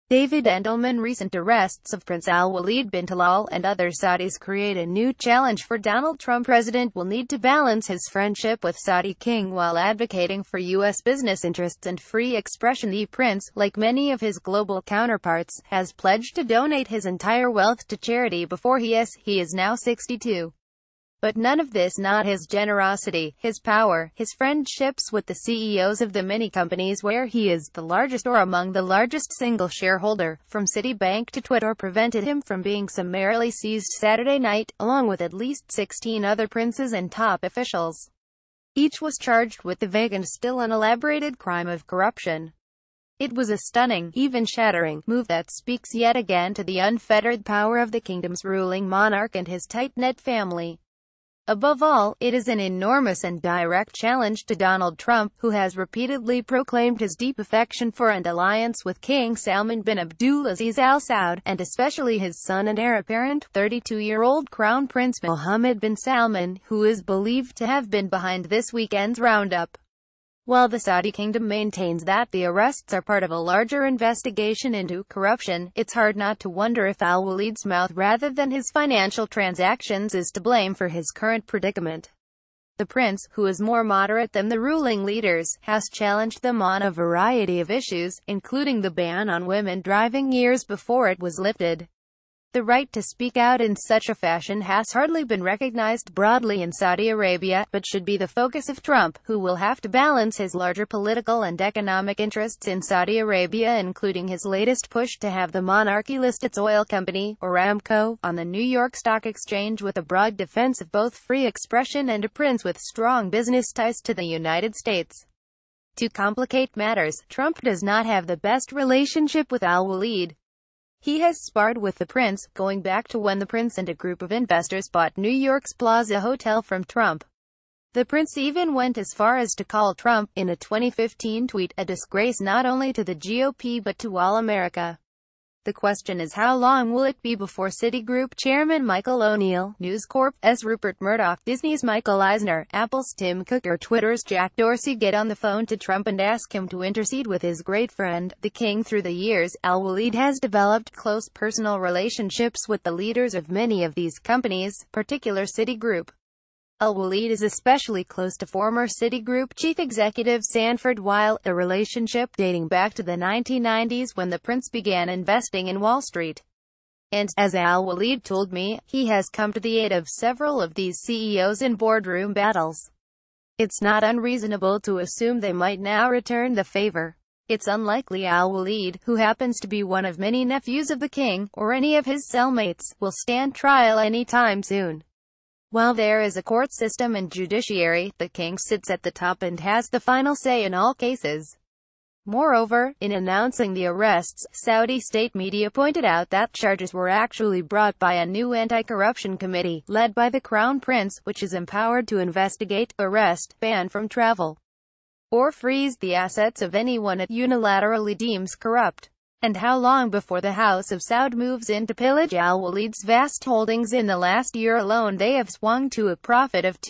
David Andelman Recent arrests of Prince Alwaleed bin Talal and other Saudis create a new challenge for Donald Trump. President will need to balance his friendship with Saudi king while advocating for U.S. business interests and free expression. The prince, like many of his global counterparts, has pledged to donate his entire wealth to charity before he is now 62. But none of this, not his generosity, his power, his friendships with the CEOs of the many companies where he is the largest or among the largest single shareholder, from Citibank to Twitter, prevented him from being summarily seized Saturday night, along with at least 16 other princes and top officials. Each was charged with the vague and still unelaborated crime of corruption. It was a stunning, even shattering, move that speaks yet again to the unfettered power of the kingdom's ruling monarch and his tight-knit family. Above all, it is an enormous and direct challenge to Donald Trump, who has repeatedly proclaimed his deep affection for and alliance with King Salman bin Abdulaziz Al Saud, and especially his son and heir apparent, 32-year-old Crown Prince Mohammed bin Salman, who is believed to have been behind this weekend's roundup. While the Saudi kingdom maintains that the arrests are part of a larger investigation into corruption, it's hard not to wonder if Al-Waleed's mouth rather than his financial transactions is to blame for his current predicament. The prince, who is more moderate than the ruling leaders, has challenged them on a variety of issues, including the ban on women driving years before it was lifted. The right to speak out in such a fashion has hardly been recognized broadly in Saudi Arabia, but should be the focus of Trump, who will have to balance his larger political and economic interests in Saudi Arabia, including his latest push to have the monarchy list its oil company, Aramco, on the New York Stock Exchange, with a broad defense of both free expression and a prince with strong business ties to the United States. To complicate matters, Trump does not have the best relationship with Al-Waleed. He has sparred with the prince, going back to when the prince and a group of investors bought New York's Plaza Hotel from Trump. The prince even went as far as to call Trump, in a 2015 tweet, a disgrace not only to the GOP but to all America. The question is, how long will it be before Citigroup chairman Michael O'Neill, News Corp's Rupert Murdoch, Disney's Michael Eisner, Apple's Tim Cook, or Twitter's Jack Dorsey get on the phone to Trump and ask him to intercede with his great friend, the king? Through the years, Al-Waleed has developed close personal relationships with the leaders of many of these companies, particularly Citigroup. Al-Waleed is especially close to former Citigroup chief executive Sanford Weill, a relationship dating back to the 1990s when the prince began investing in Wall Street. And, as Al-Waleed told me, he has come to the aid of several of these CEOs in boardroom battles. It's not unreasonable to assume they might now return the favor. It's unlikely Al-Waleed, who happens to be one of many nephews of the king, or any of his cellmates, will stand trial any time soon. While there is a court system and judiciary, the king sits at the top and has the final say in all cases. Moreover, in announcing the arrests, Saudi state media pointed out that charges were actually brought by a new anti-corruption committee, led by the Crown Prince, which is empowered to investigate, arrest, ban from travel, or freeze the assets of anyone it unilaterally deems corrupt. And how long before the House of Saud moves in to pillage Al-Waleed's vast holdings? In the last year alone they have swung to a profit of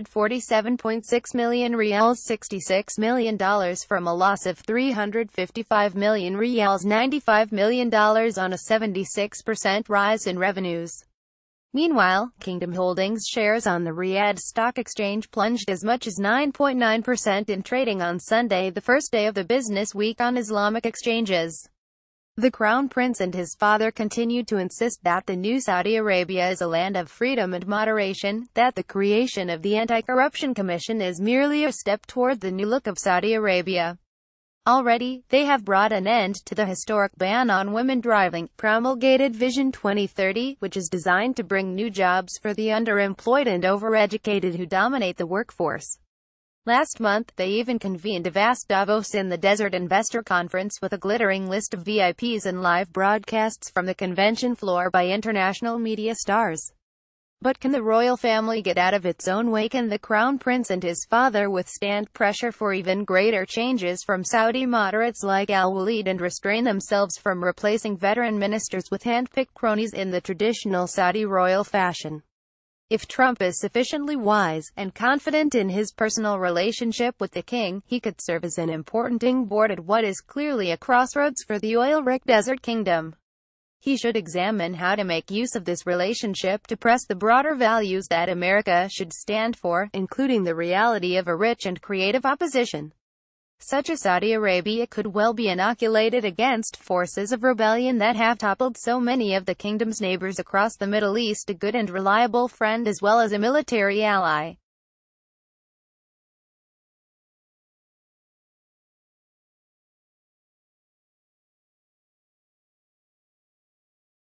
247.6 million riyals, $66 million, from a loss of 355 million riyals, $95 million, on a 76% rise in revenues. Meanwhile, Kingdom Holdings shares on the Riyadh Stock Exchange plunged as much as 9.9% in trading on Sunday, the first day of the business week on Islamic exchanges. The Crown Prince and his father continued to insist that the new Saudi Arabia is a land of freedom and moderation, that the creation of the Anti-Corruption Commission is merely a step toward the new look of Saudi Arabia. Already, they have brought an end to the historic ban on women driving, promulgated Vision 2030, which is designed to bring new jobs for the underemployed and overeducated who dominate the workforce. Last month, they even convened a vast Davos in the Desert Investor Conference with a glittering list of VIPs and live broadcasts from the convention floor by international media stars. But can the royal family get out of its own way? Can the Crown Prince and his father withstand pressure for even greater changes from Saudi moderates like Al-Waleed and restrain themselves from replacing veteran ministers with hand-picked cronies in the traditional Saudi royal fashion? If Trump is sufficiently wise and confident in his personal relationship with the king, he could serve as an important springboard at what is clearly a crossroads for the oil-rich desert kingdom. He should examine how to make use of this relationship to press the broader values that America should stand for, including the reality of a rich and creative opposition, such as Saudi Arabia, could well be inoculated against forces of rebellion that have toppled so many of the kingdom's neighbors across the Middle East, a good and reliable friend as well as a military ally.